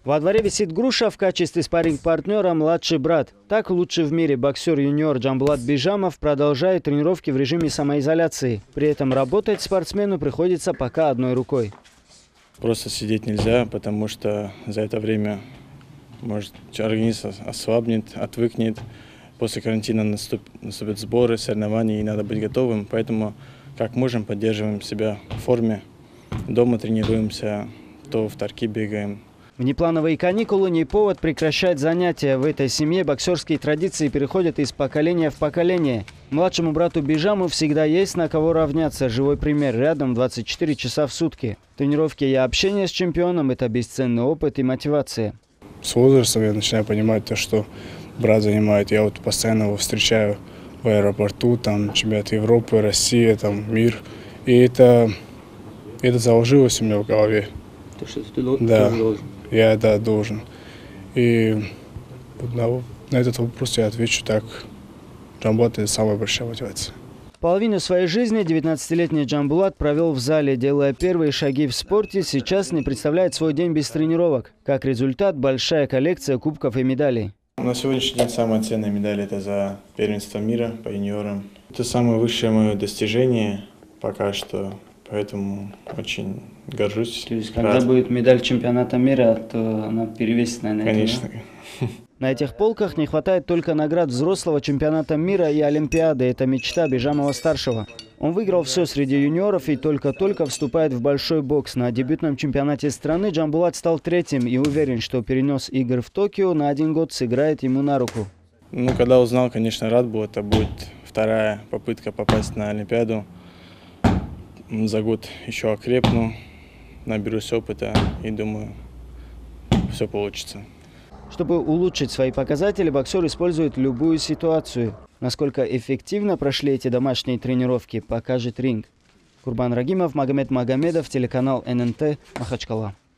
Во дворе висит груша, в качестве спарринг-партнера младший брат. Так лучший в мире боксер-юниор Джамбулат Бижамов продолжает тренировки в режиме самоизоляции. При этом работать спортсмену приходится пока одной рукой. Просто сидеть нельзя, потому что за это время может организм ослабнет, отвыкнет. После карантина наступят сборы, соревнования, и надо быть готовым. Поэтому как можем, поддерживаем себя в форме. Дома тренируемся, то в тарки бегаем. Внеплановые каникулы не повод прекращать занятия. В этой семье боксерские традиции переходят из поколения в поколение. Младшему брату Бижаму всегда есть на кого равняться. Живой пример рядом 24 часа в сутки. Тренировки и общение с чемпионом – это бесценный опыт и мотивация. С возрастом я начинаю понимать то, что брат занимает. Я вот постоянно его встречаю в аэропорту, там чемпионат Европы, Россия, там мир. И это заложилось у меня в голове. То, что ты должен? Я должен. И на этот вопрос я отвечу так. Джамбулат – это самая большая мотивация. Половину своей жизни 19-летний Джамбулат провел в зале, делая первые шаги в спорте. Сейчас не представляет свой день без тренировок. Как результат – большая коллекция кубков и медалей. На сегодняшний день самая ценная медаль – это за первенство мира по юниорам. Это самое высшее мое достижение пока что. Поэтому очень горжусь. То есть, когда будет медаль чемпионата мира, то она перевесит, наверное. Конечно. На этих полках не хватает только наград взрослого чемпионата мира и Олимпиады. Это мечта Бижамова-старшего. Он выиграл все среди юниоров и только-только вступает в большой бокс. На дебютном чемпионате страны Джамбулат стал третьим и уверен, что перенос игр в Токио на 1 год сыграет ему на руку. Когда узнал, конечно, рад был. Это будет вторая попытка попасть на Олимпиаду. За год еще окрепну, наберусь опыта и думаю, все получится. Чтобы улучшить свои показатели, боксер использует любую ситуацию. Насколько эффективно прошли эти домашние тренировки, покажет ринг. Курбан Рагимов, Магомед Магомедов, телеканал ННТ, Махачкала.